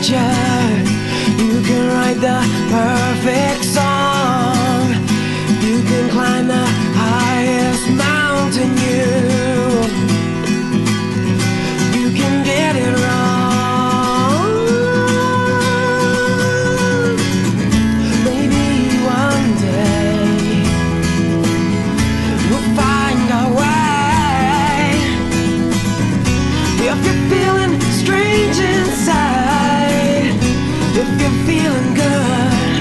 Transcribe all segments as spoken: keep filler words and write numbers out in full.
future. You can write the perfect song. You can climb the highest mountain. You, you can get it wrong. Maybe one day we'll find our way. If you're feeling strange inside, if you're feeling good,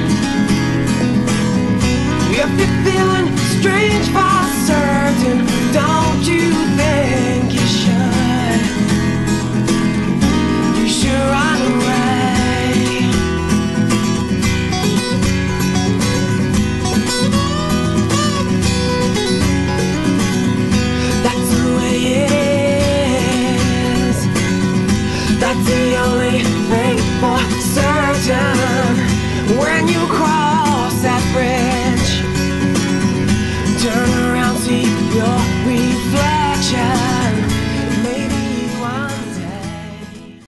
if you're feeling strange for certain, don't you think you should? You should run away. That's the way it is. That's the only thing for certain. When you cry